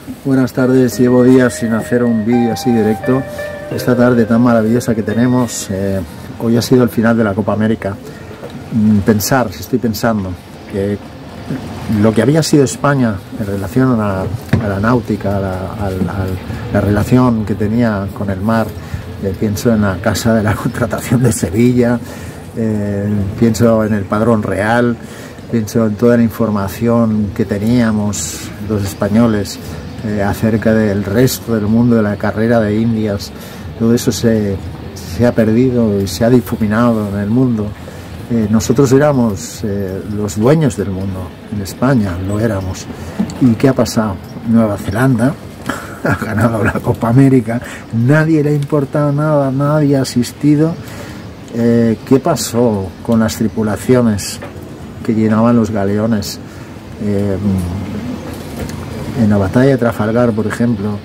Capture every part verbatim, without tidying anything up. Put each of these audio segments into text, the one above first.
Buenas tardes, llevo días sin hacer un vídeo así directo. Esta tarde tan maravillosa que tenemos, eh, hoy ha sido el final de la Copa América. Pensar, estoy pensando, que lo que había sido España en relación a la, a la náutica, a la, a, la, a la relación que tenía con el mar, eh, pienso en la Casa de la Contratación de Sevilla, eh, pienso en el Padrón Real, pienso en toda la información que teníamos los españoles eh, acerca del resto del mundo, de la carrera de Indias. Todo eso se, se ha perdido y se ha difuminado en el mundo. Eh, nosotros éramos eh, los dueños del mundo, en España lo éramos. ¿Y qué ha pasado? Nueva Zelanda ha ganado la Copa América, nadie le ha importado nada, nadie ha asistido. Eh, ¿Qué pasó con las tripulaciones que llenaban los galeones? Eh, en la batalla de Trafalgar, por ejemplo,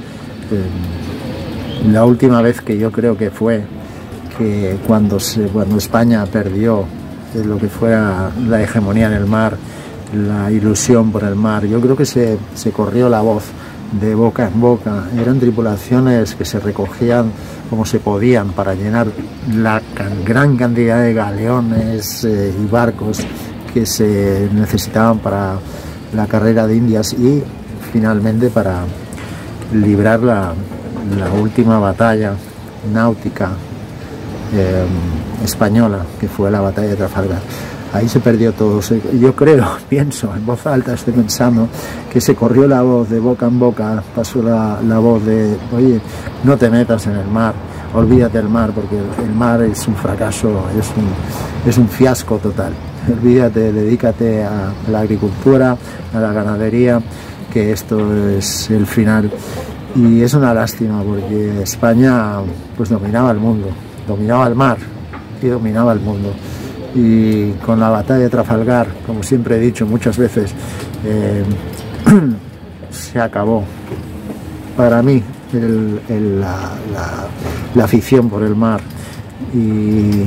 eh, la última vez que yo creo que fue que cuando, se, cuando España perdió lo que fuera la hegemonía en el mar, la ilusión por el mar, yo creo que se, se corrió la voz de boca en boca. Eran tripulaciones que se recogían como se podían para llenar la can, gran cantidad de galeones eh, y barcos que se necesitaban para la carrera de Indias y finalmente para librar la, la última batalla náutica eh, española, que fue la batalla de Trafalgar. Ahí se perdió todo. Yo creo, pienso, en voz alta estoy pensando que se corrió la voz de boca en boca, pasó la, la voz de, oye, no te metas en el mar, olvídate del mar, porque el mar es un fracaso, es un, es un fiasco total. Olvídate, dedícate a la agricultura, a la ganadería, que esto es el final. Y es una lástima porque España pues dominaba el mundo, dominaba el mar y dominaba el mundo. Y con la batalla de Trafalgar, como siempre he dicho muchas veces, eh, se acabó para mí el, el, la, la, la afición por el mar y,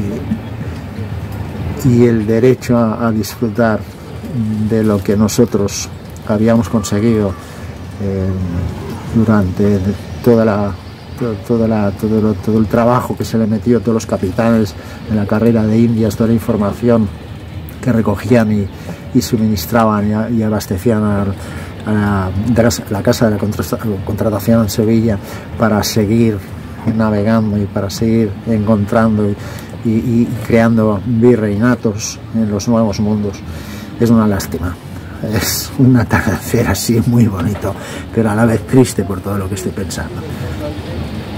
y el derecho a, a disfrutar de lo que nosotros habíamos conseguido eh, durante toda la Todo, la, todo, lo, todo el trabajo que se le metió, todos los capitanes en la carrera de Indias, toda la información que recogían y, y suministraban y, y abastecían a, a, la, a la Casa de la Contratación en Sevilla para seguir navegando y para seguir encontrando y, y, y creando virreinatos en los nuevos mundos. Es una lástima. Es un atardecer así muy bonito, pero a la vez triste por todo lo que estoy pensando.